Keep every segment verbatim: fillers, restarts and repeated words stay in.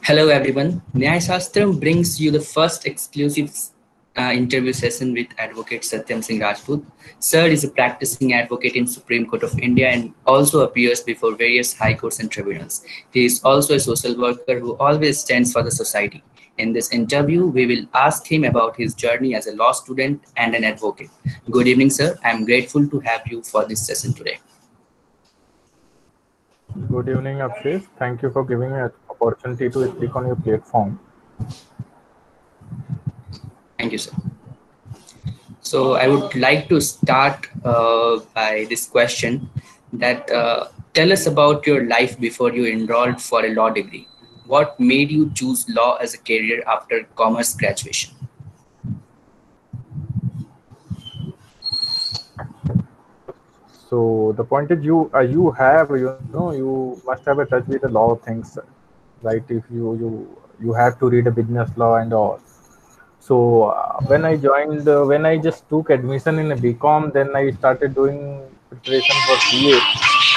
Hello everyone. Nyay Shastram brings you the first exclusive uh, interview session with Advocate Satyam Singh Rajput. Sir is a practicing advocate in Supreme Court of India and also appears before various high courts and tribunals. He is also a social worker who always stands for the society. In this interview, we will ask him about his journey as a law student and an advocate. Good evening, sir. I am grateful to have you for this session today. Good evening, Abhishek. Thank you for giving me an opportunity to speak on your platform. Thank you, sir. So I would like to start uh, by this question that uh, tell us about your life before you enrolled for a law degree. What made you choose law as a career after commerce graduation? So the point is, you uh, you have you know you must have a touch with a law things, right? If you you you have to read a business law and all. So uh, when I joined, uh, when I just took admission in a B Com, then I started doing preparation for C A.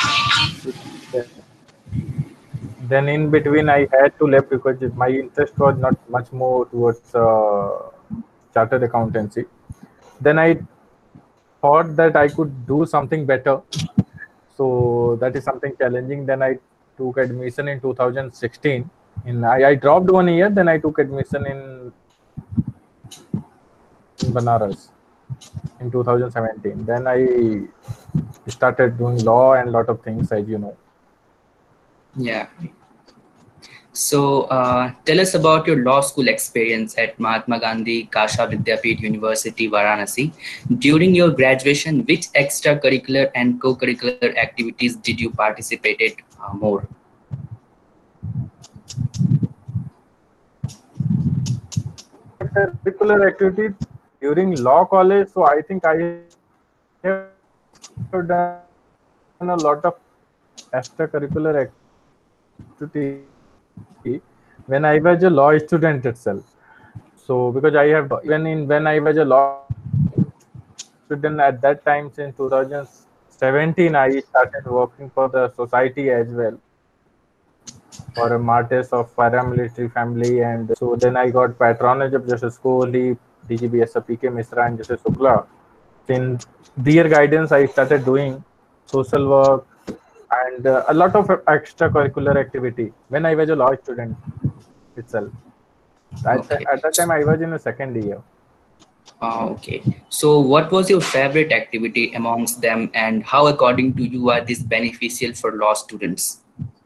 Then in between, I had to left because my interest was not much more towards uh, chartered accountancy. Then I thought that I could do something better. So that is something challenging. Then I took admission in two thousand sixteen. In I, I dropped one year. Then I took admission in in Banaras in two thousand seventeen. Then I started doing law and lot of things, as you know. Yeah. So uh, tell us about your law school experience at Mahatma Gandhi Kasha Vidyapeeth University, Varanasi. During your graduation, which extracurricular and co-curricular activities did you participate in uh, more? Extracurricular activities during law college. So I think I have done a lot of extracurricular activity when I was a law student itself. So because I have even in when I was a law student at that time, since two thousand seventeen, I started working for the society as well for a martyrs of paramilitary family. And so then I got patronage of Justice Kohli, D G B S P K Misra, and Justice Shukla. In their guidance, I started doing social work and uh, a lot of extracurricular activity when I was a law student itself. At, at Okay. that time, I was in the second year. Uh, okay. So, what was your favorite activity amongst them, and how, according to you, are these beneficial for law students?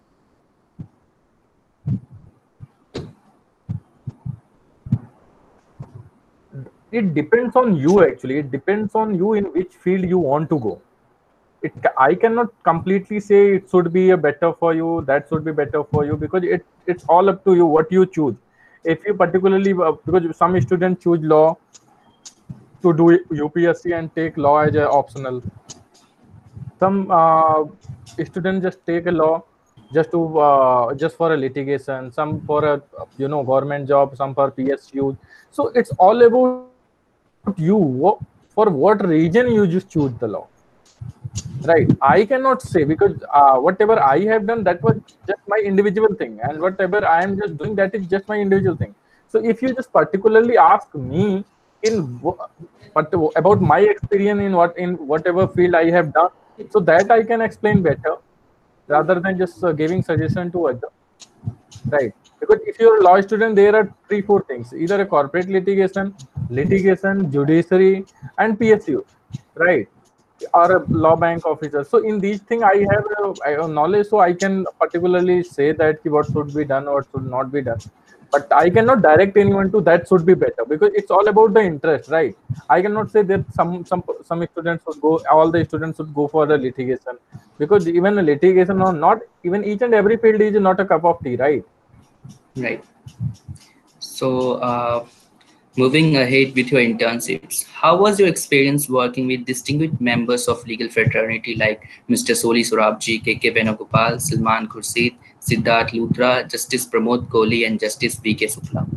It depends on you actually. It depends on you in which field you want to go. It I cannot completely say it should be a better for you, that should be better for you, because it it's all up to you what you choose. If you particularly uh, because some students choose law to do U P S C and take law as a optional. Some uh, students just take a law just to uh, just for a litigation, some for a you know government job, some for P S U. So it's all about you. What, for what reason you just choose the law, right? I cannot say, because uh, whatever I have done, that was just my individual thing, and whatever I am just doing, that is just my individual thing. So if you just particularly ask me in but about my experience in what in whatever field I have done, so that I can explain better rather than just uh, giving suggestion to other, right? Because if you're a law student, there are three four things: either a corporate litigation, litigation, judiciary, and P S U, right? Or a law bank officer. So in these things, I have a, I have knowledge, so I can particularly say that what should be done, what should not be done. But I cannot direct anyone to that should be better, because it's all about the interest, right? I cannot say that some some some students should go, all the students should go for the litigation, because even a litigation or not, even each and every field is not a cup of tea, right? Right. So, uh, moving ahead with your internships, how was your experience working with distinguished members of legal fraternity like Mister Soli Sorabji, K K Venugopal, Salman Khurshid, Siddharth Luthra, Justice Pramod Kohli, and Justice V K Shukla?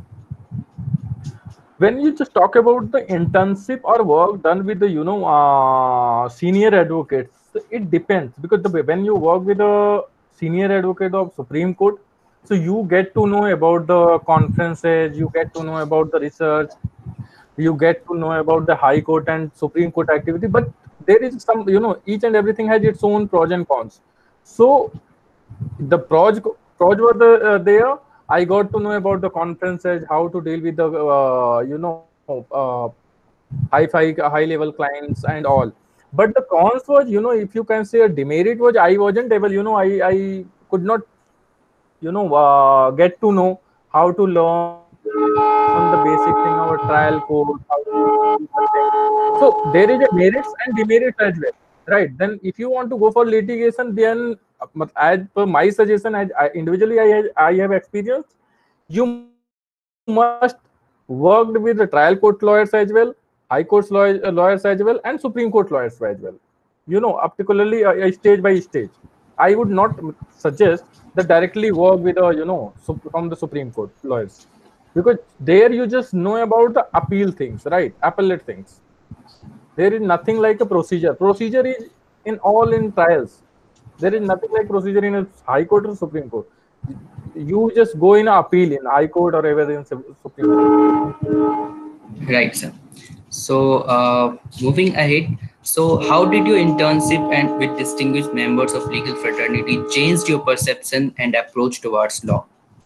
When you just talk about the internship or work done with the you know uh, senior advocates, it depends, because the when you work with a senior advocate of Supreme Court, So you get to know about the conferences, you get to know about the research, you get to know about the High Court and Supreme Court activity. But there is some, you know, each and everything has its own pros and cons. So the pros pros were the, uh, there. I got to know about the conferences, how to deal with the uh, you know uh, high high high level clients and all. But the cons was, you know, if you can say a demerit was, I wasn't able, you know, I I could not, you know, uh, get to know how to learn the basic thing, our trial code, how to do the thing. So there is a merits and demerits as well, right? Then if you want to go for litigation, then uh, as per my suggestion, as I, individually I, I have experienced, you must worked with the trial court lawyers as well, high courts lawyers, uh, lawyers as well, and Supreme Court lawyers as well. You know, uh, particularly uh, uh, stage by stage. I would not suggest that directly work with a, you know, sup- from the Supreme Court lawyers, because there you just know about the appeal things, right? Appellate things. There is nothing like a procedure. Procedure is in all in trials. There is nothing like procedure in a High Court or Supreme Court. You just go in a appeal in High Court or ever in Supreme Court. Right, sir. So, uh, moving ahead, so how did your internship and with distinguished members of legal fraternity changed your perception and approach towards law?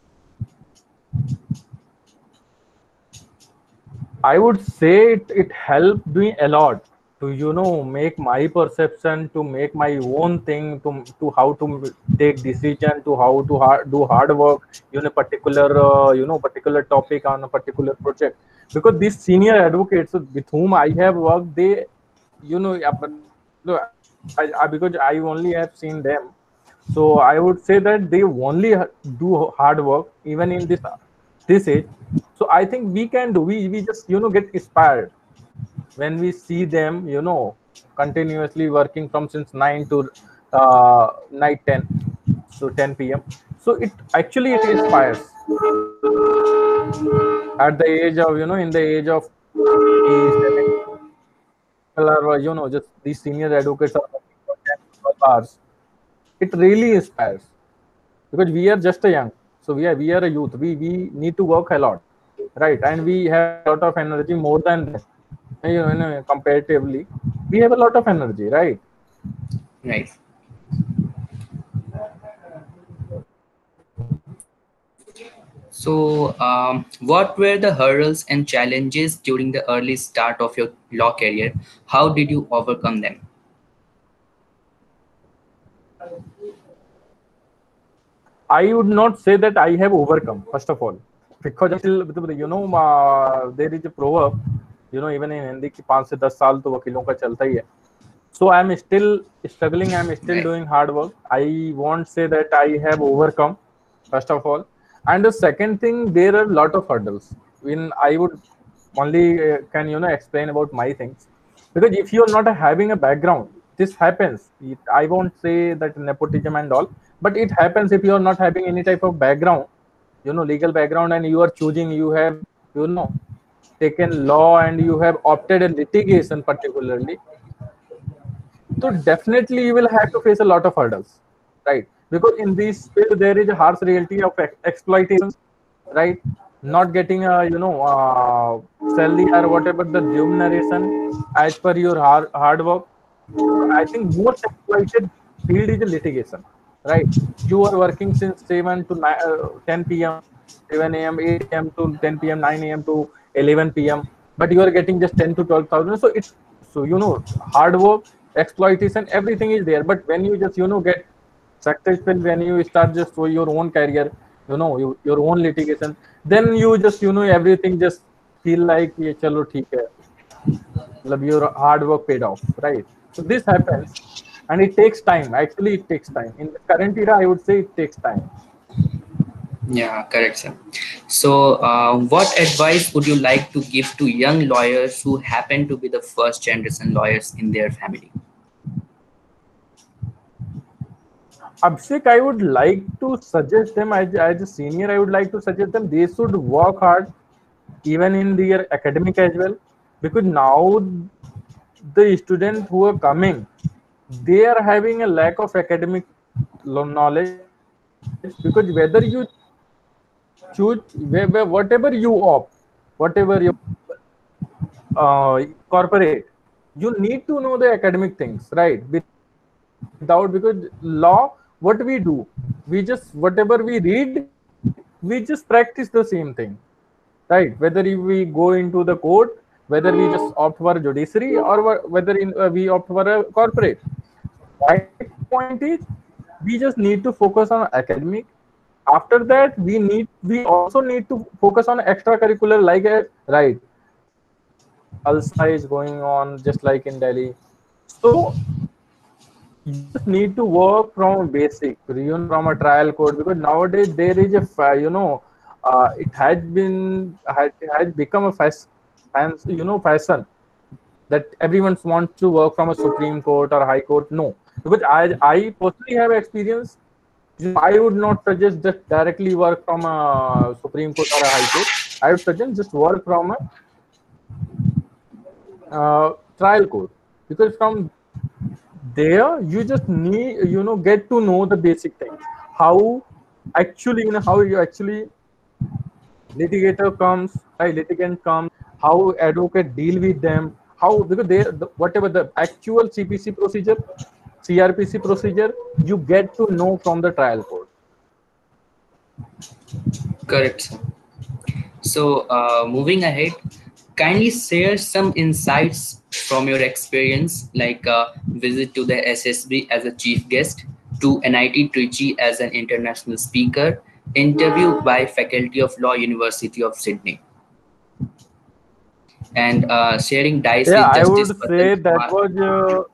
I would say it, it helped me a lot to, you know, make my perception, to make my own thing, to to how to take decision, to how to hard, do hard work in a particular uh, you know particular topic on a particular project. Because these senior advocates with whom I have worked, they, you know, yeah, but no, I, I, because I only have seen them, so I would say that they only do hard work even in this this age. So I think we can do, we we just, you know, get inspired when we see them, you know, continuously working from since nine to uh, night ten, so ten p.m. So it actually it inspires at the age of, you know, in the age of sixty, seventy, people are, you know, just these senior advocates are working for ten, twelve hours. It really inspires, because we are just a young, so we are we are a youth, we we need to work a lot, right? And we have a lot of energy more than that. You know, you know, comparatively we have a lot of energy, right? Right. So, um, what were the hurdles and challenges during the early start of your law career? How did you overcome them? I would not say that I have overcome, first of all, because I'm still, you know, uh, there is a proverb, you know, even in Hindi ki पांच से दस साल तो वकीलों का चलता ही है. So I'm still struggling, I'm still Right. doing hard work. I won't say that I have overcome, first of all. And the second thing, there are a lot of hurdles. When I would only uh, can, you know, explain about my things, because if you're not having a background, this happens. It, I won't say that nepotism and all, but it happens if you're not having any type of background, you know, legal background, and you are choosing, you have, you know, taken law and you have opted a litigation particularly, so definitely you will have to face a lot of hurdles, right? Because in this field there is a harsh reality of ex- exploitations, right? Not getting a, you know, uh, salary or whatever the remuneration as per your hard, hard work. I think most exploited field is litigation, right? You are working since seven to nine, uh, ten p m, seven a m, eight a m to ten p m, nine a m to eleven p m, but you are getting just ten to twelve thousand. So it's, so, you know, hard work, exploitation, everything is there. But when you just, you know, get successful, when you start just for your own career, you know, you, your own litigation, then you just, you know, everything just feel like, yeah, chalo, theek hai. Matlab your hard work paid off, right? So this happens, and it takes time. Actually, it takes time. In the current era, I would say it takes time. Yeah, correct, sir. So, uh, what advice would you like to give to young lawyers who happen to be the first generation lawyers in their family? Abhishek, I would like to suggest them, as, as a senior, I would like to suggest them they should work hard even in their academic as well, because now the students who are coming, they are having a lack of academic lo- knowledge, because whether you choose where, where, whatever you opt, whatever you uh, corporate, you need to know the academic things, right? Without, because law, what we do, we just whatever we read, we just practice the same thing, right? Whether if we go into the court, whether we just opt for judiciary, or wh- whether in uh, we opt for a corporate. My point is, we just need to focus on academic. After that, we need we also need to focus on extracurricular, like a right. Jalsa is going on just like in Delhi. So you just need to work from a basic, you know, from a trial code, because nowadays there is a fa- you know, uh, it has been had, it has become a fast, fans, you know, fashion that everyone wants to work from a Supreme Court or High Court. No, because I I personally have experience. You know, I would not suggest just directly work from a Supreme Court or a High Court. I would suggest just work from a uh, trial court, because from there you just need, you know, get to know the basic things, how actually, you know, how you actually litigator comes, right? Litigant comes, how advocate deal with them, how, because they the, whatever the actual C P C procedure, C R P C procedure, you get to know from the trial court. Correct, sir. So, uh, moving ahead, kindly share some insights from your experience, like a visit to the S S B as a chief guest, to N I T Trichy as an international speaker, interview by Faculty of Law, University of Sydney, and uh, sharing dice Yeah, with I Justice would Vasant say that Kumar. was uh,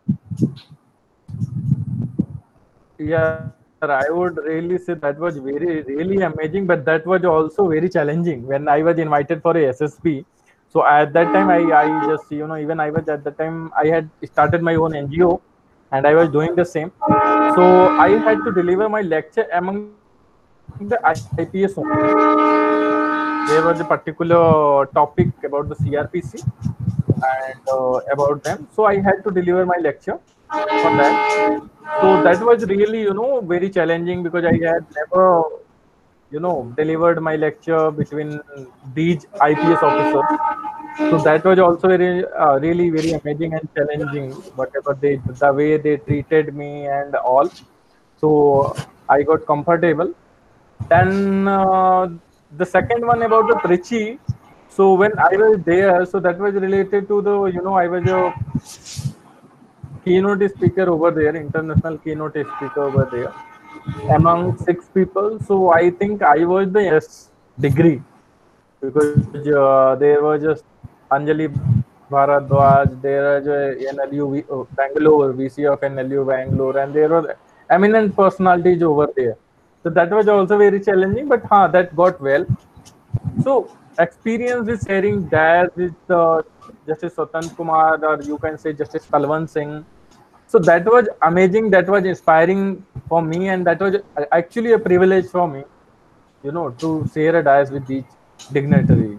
yeah, sir, I would really say that was very, really amazing, but that was also very challenging when I was invited for a S S P. So at that time, I, I just, you know, even I was at that time, I had started my own N G O and I was doing the same. So I had to deliver my lecture among the I P S only. There was a particular topic about the C R P C and uh, about them. So I had to deliver my lecture for that. So that was really, you know, very challenging, because I had never, you know, delivered my lecture between these I P S officers. So that was also very, uh, really very amazing and challenging. Whatever they, the way they treated me and all. So I got comfortable. Then uh, the second one about the Trichy. So when I was there, so that was related to the, you know, I was a keynote speaker over there, international keynote speaker over there, among six people. So I think I was the youngest degree, because uh, there was just Anjali Bharadwaj, there was a N L U uh, Bangalore, V C of N L U Bangalore, and there were eminent personalities over there. So that was also very challenging, but huh, that got well. So experience with sharing that with uh, Justice Swatant Kumar, or you can say Justice Talwant Singh. So that was amazing. That was inspiring for me, and that was actually a privilege for me, you know, to share a dais with each dignitary.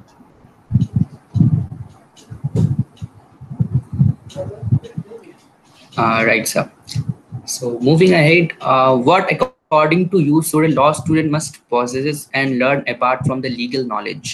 Uh, right, sir. So, moving ahead, uh, what according to you should a law student must possess and learn apart from the legal knowledge?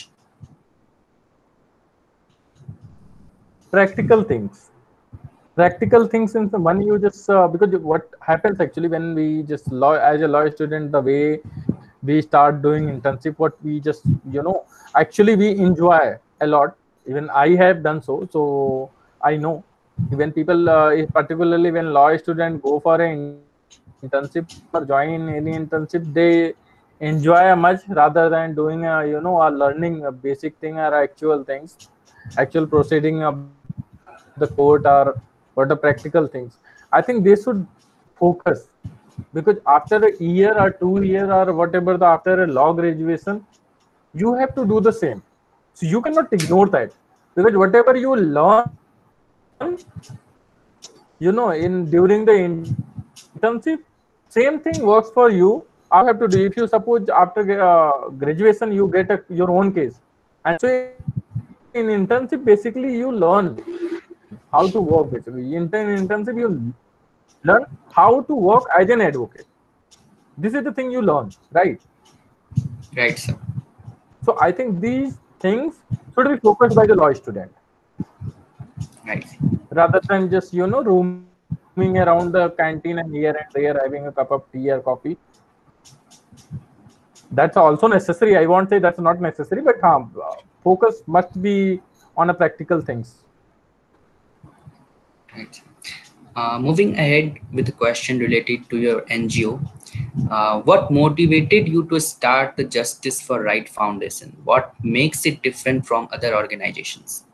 Practical things. Practical things in the one, you just uh, because what happens actually when we just law, as a law student, the way we start doing internship, what we just, you know, actually we enjoy a lot. Even I have done so. So I know, when people uh, particularly when law students go for an internship or join any internship, they enjoy much rather than doing a, you know, a learning a basic thing or actual things, actual proceeding of the court, or what are practical things. I think they should focus, because after a year or two year or whatever, the after a law graduation, you have to do the same. So you cannot ignore that, because whatever you learn, you know, in during the internship, same thing works for you after you have to do. If you suppose after uh, graduation you get a, your own case, and so in internship basically you learn how to work. Basically in intern internship you learn how to work as an advocate. This is the thing you learn, right? Right, sir. So I think these things should be focused by the law student Right. rather than just you know roaming around the canteen and here and there having a cup of tea or coffee. That's also necessary. I won't say that's not necessary, but huh, focus must be on a practical things. Right. Uh, moving ahead with a question related to your N G O, uh, what motivated you to start the Justice for Right Foundation? What makes it different from other organizations?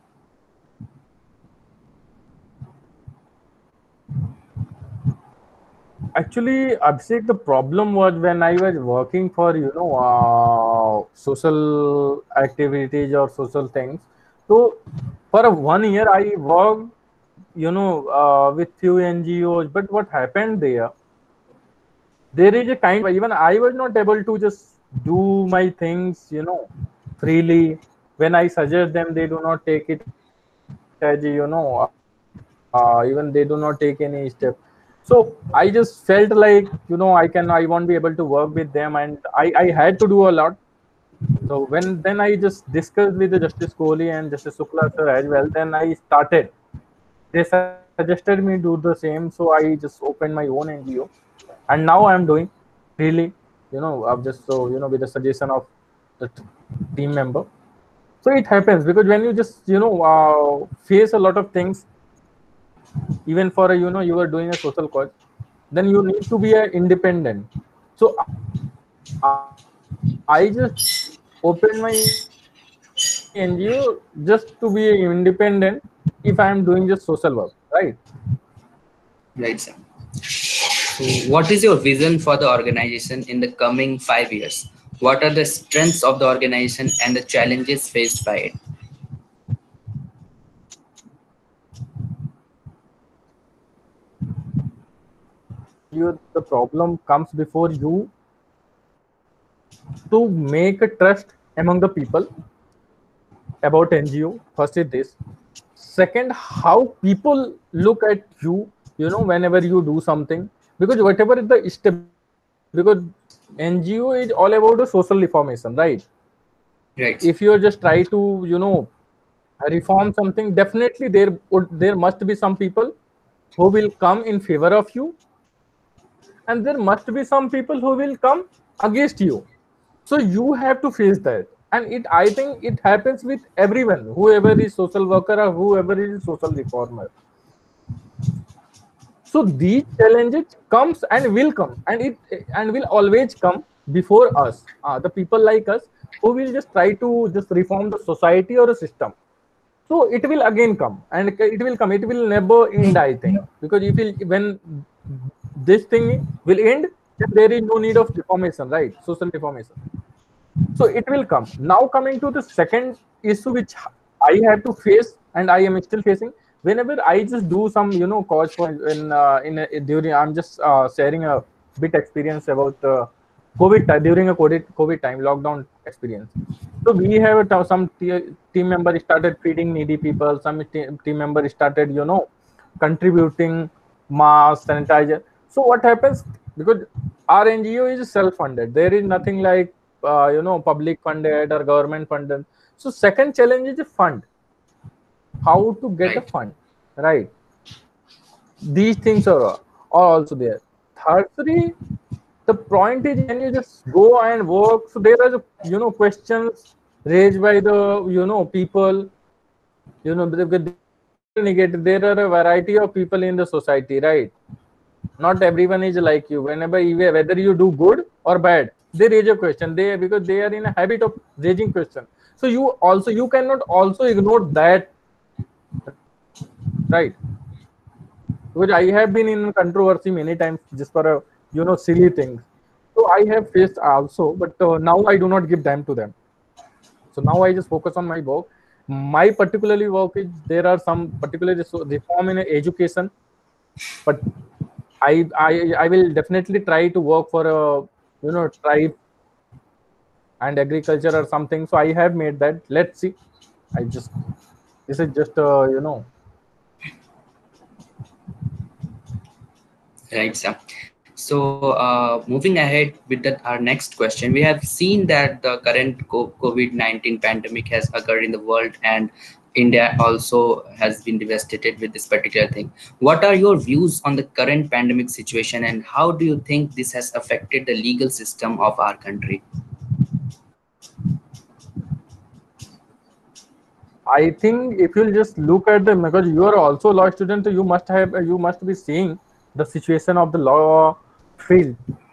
Actually, Abhishek, the problem was when I was working for you know uh, social activities or social things. So for a one year, I worked you know uh, with few N G Os. But what happened there? There is a kind of even I was not able to just do my things you know freely. When I suggest them, they do not take it as you know. Uh, even they do not take any step. So I just felt like you know I can I won't be able to work with them, and I I had to do a lot. So when then I just discussed with the Justice Kohli and Justice Shukla sir as well. Then I started. They suggested me do the same, so I just opened my own N G O, and now I'm doing freely. You know, I've just so you know with the suggestion of the t- team member. So it happens because when you just you know uh, face a lot of things, even for a you know you are doing a social cause, then you need to be a independent. So I just opened my N G O just to be independent if I am doing just social work, right? Right, sir. So, what is your vision for the organization in the coming five years? What are the strengths of the organization and the challenges faced by it? You the problem comes before you to make a trust among the people about N G O. First is this. Second, how people look at you, you know, whenever you do something. Because whatever is the step, because N G O is all about the social reformation, right? If Right. you just try to, you know, reform something, definitely there would there must be some people who will come in favor of you, and there must be some people who will come against you. So you have to face that, and it I think it happens with everyone, whoever is social worker or whoever is social reformer. So these challenges comes and will come, and it and will always come before us, uh, the people like us who will just try to just reform the society or a system. So it will again come, and it will come, it will never end, I think, because if it, when this thing will end, then there is no need of reformation, right? Social reformation. So it will come. Now coming to the second issue which I have to face and I am still facing. Whenever I just do some you know cause for in uh, in a, during I'm just uh, sharing a bit experience about uh, COVID time, during a COVID COVID time lockdown experience. So we have a, some t- team member started feeding needy people. Some te- team member started you know contributing mask sanitizer. So what happens, because our N G O is self-funded. There is nothing like uh, you know public funded or government funded. So second challenge is a fund. How to get a Right. fund, right? These things are, are also there. Thirdly, the point is when you just go and work. So there are you know questions raised by the you know people. You know because there are positive negative. There are a variety of people in the society, right? Not everyone is like you. Whenever you, whether you do good or bad, they raise a question. They because they are in a habit of raising question. So you also you cannot also ignore that, right? Because I have been in controversy many times just for a you know silly things. So I have faced also, but uh, now I do not give time to them. So now I just focus on my work. My particularly work is there are some particular reform in education, but I, I I will definitely try to work for a you know tribe and agriculture or something. So I have made that. Let's see. I just this is just uh, you know Right, sir. So, uh, moving ahead with that, our next question, we have seen that the current COVID nineteen pandemic has occurred in the world, and India also has been devastated with this particular thing. What are your views on the current pandemic situation, and how do you think this has affected the legal system of our country? I think if you'll just look at them, because you are also a law student, you must have you must be seeing the situation of the law field.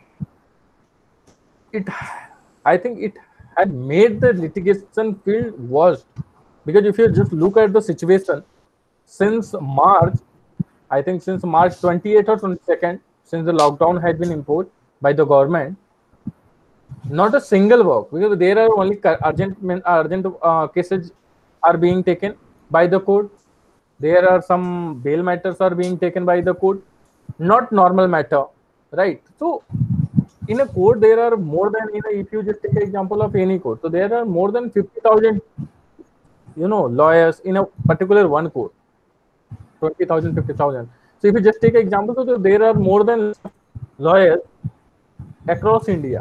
It, I think it had made the litigation field worse, because if you just look at the situation since March, I think since March twenty-eighth or twenty-second, since the lockdown had been imposed by the government, not a single work, because there are only urgent urgent uh, cases are being taken by the court. There are some bail matters are being taken by the court, not normal matter, right? So in a court there are more than, you know, if you just take an example of any court, so there are more than fifty thousand, you know, lawyers in a particular one court. twenty thousand, fifty thousand. So if you just take an example, so there are more than lawyers across India.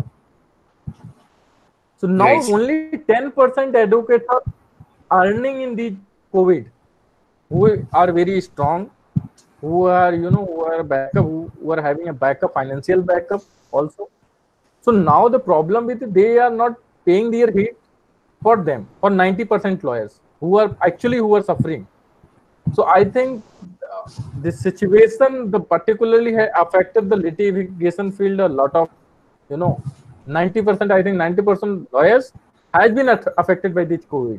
So now Right. only ten percent advocates are earning in the COVID, who are very strong, who are, you know, who are backup, who, who are having a backup, financial backup also. So now the problem with it, they are not paying their heat for them, for ninety percent lawyers who are actually who are suffering. So I think uh, this situation, the particularly affected the litigation field a lot of, you know, ninety percent, I think ninety percent lawyers has been affected by this COVID.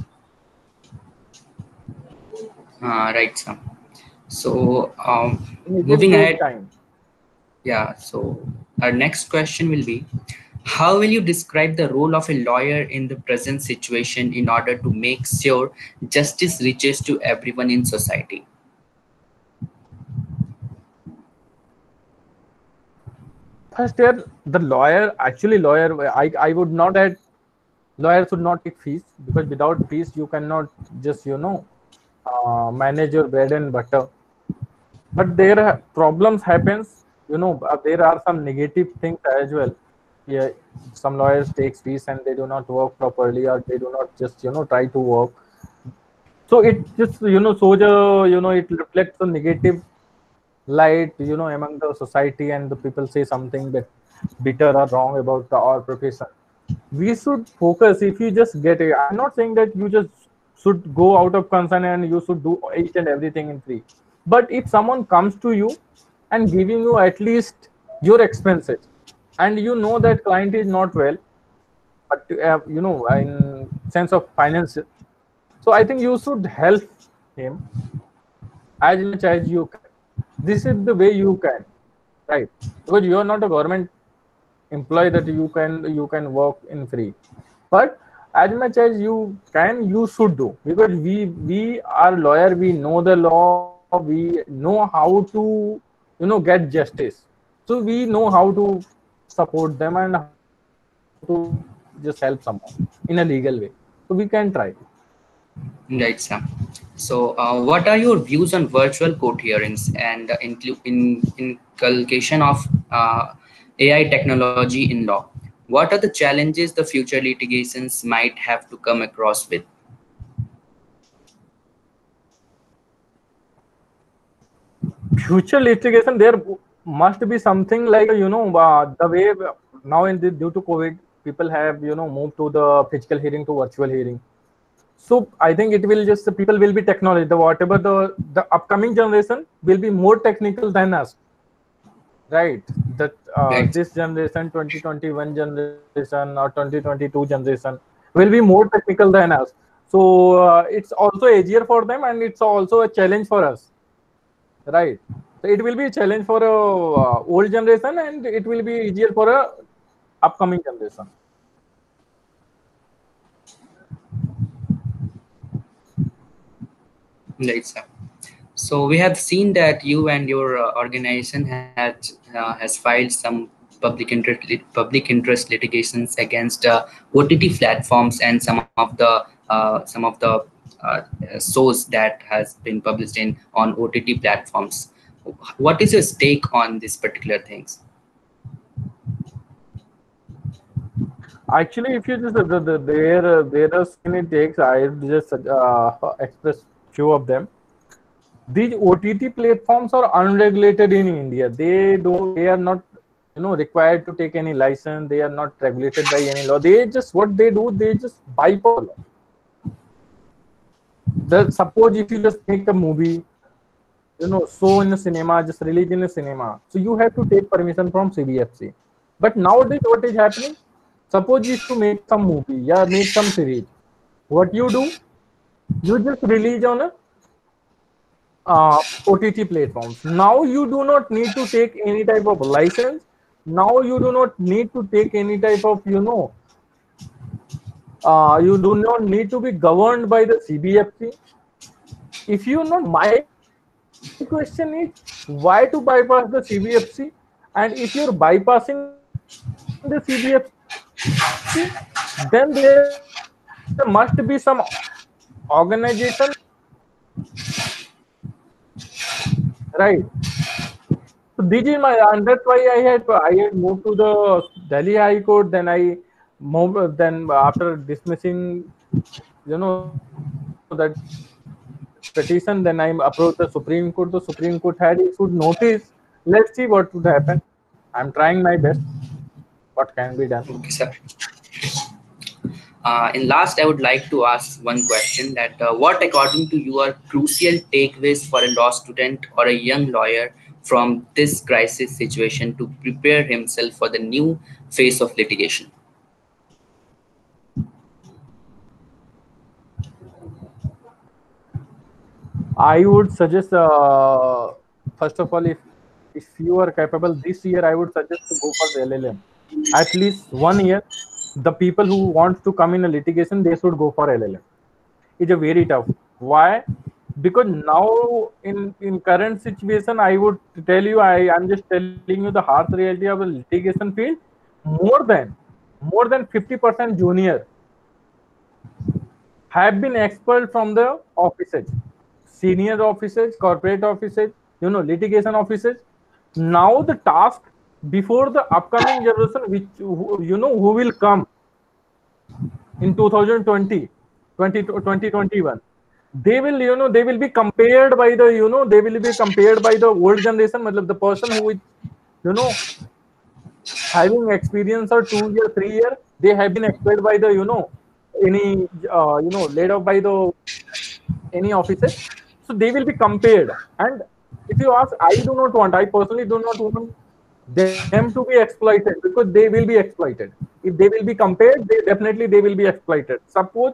Uh, right, sir. So, um, It will moving take ahead, time. yeah. So, our next question will be, how will you describe the role of a lawyer in the present situation in order to make sure justice reaches to everyone in society? First year, the lawyer, actually lawyer, I, I would not add, lawyers should not take fees, because without fees you cannot just, you know, uh, manage your bread and butter. But there are problems happens, you know, uh, there are some negative things as well. Yeah, some lawyers take fees and they do not work properly, or they do not just, you know, try to work. So it just, you know, shows a, you know, it reflects a negative light, you know, among the society, and the people say something that bitter or wrong about the, our profession. We should focus. If you just get it, I'm not saying that you just should go out of concern and you should do each and everything in free. But if someone comes to you and giving you at least your expenses, and you know that client is not well, but uh, you know, in sense of finance, so I think you should help him as much as you can. This is the way you can, right? Because you are not a government employee that you can you can work in free, but as much as you can, you should do, because we we are lawyer, we know the law, we know how to, you know, get justice. So we know how to support them and how to just help someone in a legal way. So we can try. Right, Sam. So, uh, what are your views on virtual court hearings and uh, inclu- in inculcation of uh, A I technology in law? What are the challenges the future litigations might have to come across with? Future litigation, there must be something like, you know, uh, the way now in the, due to COVID, people have, you know, moved to the physical hearing to virtual hearing. So I think it will just, the people will be technology, the whatever the the upcoming generation will be more technical than us, right? That uh, Right. this generation, twenty twenty-one generation or twenty twenty-two generation, will be more technical than us. So uh, it's also easier for them, and it's also a challenge for us, right? So it will be a challenge for a uh, old generation, and it will be easier for a upcoming generation. Right, sir. So we have seen that you and your uh, organization has uh, has filed some public interest lit- public interest litigations against uh, O T T platforms and some of the uh, some of the uh, shows that has been published in on O T T platforms. What is your stake on these particular things? Actually, if you just the, the, the there uh, there are so many takes. I just uh, express few of them. These O T T platforms are unregulated in India. They don't. They are not, you know, required to take any license. They are not regulated by any law. They just what they do. They just bypass law. The suppose if you just make a movie, you know, show in the cinema, just release in the cinema. So you have to take permission from C B F C. But nowadays, what is happening? Suppose if you make some movie, yeah, make some series. What you do? You just release on a uh, O T T platforms. Now you do not need to take any type of license. Now you do not need to take any type of, you know, uh, you do not need to be governed by the C B F C. If you not, my question is why to bypass the C B F C? And if you're bypassing the C B F C, then there must be some organization, right? So this is my, and that's why I had I had moved to the Delhi High Court. Then I moved. Then after dismissing, you know, that petition, then I approached the Supreme Court. The Supreme Court had issued notice. Let's see what would happen. I'm trying my best. What can be done? Okay, sir. Uh, and last, I would like to ask one question that uh, what, according to you, are crucial takeaways for a law student or a young lawyer from this crisis situation to prepare himself for the new phase of litigation? I would suggest, uh, first of all, if if you are capable this year, I would suggest to go for the L L M. At least one year. The people who want to come in a litigation, they should go for L L M. It's a very tough. Why? Because now in in current situation, I would tell you, I am just telling you the harsh reality of the litigation field. More than more than fifty percent junior have been expelled from the offices, senior offices, corporate offices, you know, litigation offices. Now the task before the upcoming generation, which you know who will come in two thousand twenty, twenty, twenty twenty-one, they will, you know, they will be compared by the, you know, they will be compared by the old generation, the person who is, you know, having experience or two year, three year, they have been expelled by the, you know, any, uh, you know, laid off by the any offices. So they will be compared. And if you ask, I do not want, I personally do not want them to be exploited because they will be exploited. If they will be compared, they definitely they will be exploited. Suppose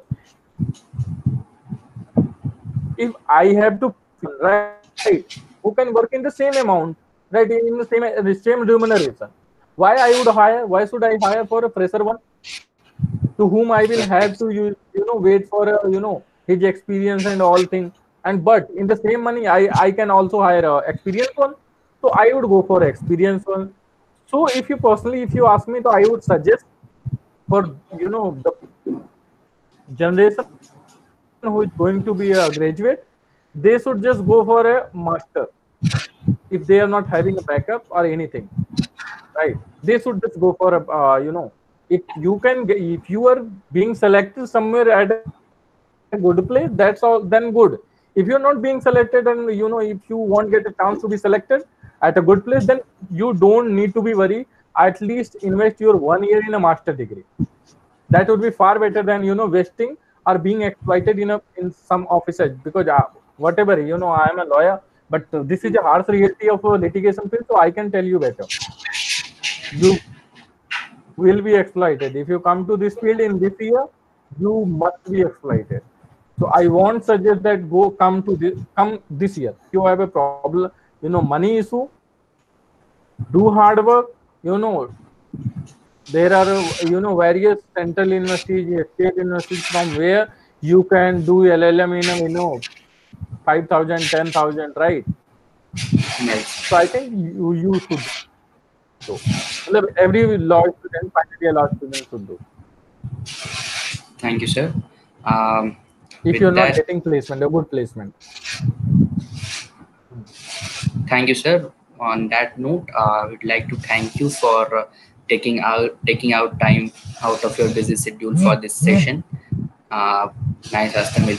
if I have to, right, who can work in the same amount, right, in the same the same remuneration, why I would hire? Why should I hire for a fresher one to whom I will have to use, you know, wait for a, you know, his experience and all things. And but in the same money, I I can also hire a experienced one. So I would go for experienced one. So if you personally, if you ask me, so I would suggest for, you know, the generation who is going to be a graduate, they should just go for a master if they are not having a backup or anything, right? They should just go for a, uh, you know, if you can get, if you are being selected somewhere at a good place, that's all, then good. If you're not being selected and, you know, if you won't get a chance to be selected at a good place, then you don't need to be worried. At least invest your one year in a master degree. That would be far better than, you know, wasting or being exploited in a in some offices. Because uh, whatever, you know, I am a lawyer, but uh, this is a harsh reality of a litigation field, so I can tell you better. You will be exploited if you come to this field in this year. You must be exploited. So I won't suggest that go come to this come this year. If you have a problem, you know, money issue, do hard work. You know, there are, you know, various central universities, state universities from where you can do L L M in a, you know, five thousand, ten thousand, right? Yes. So I think you you should do. Every law student, finally a law student should do. Thank you, sir. Um, If with you're not that, getting placement, a good placement. thank you, sir. On that note, uh, I would like to thank you for uh, taking out taking out time out of your busy schedule for this session. Uh, Nyasastram will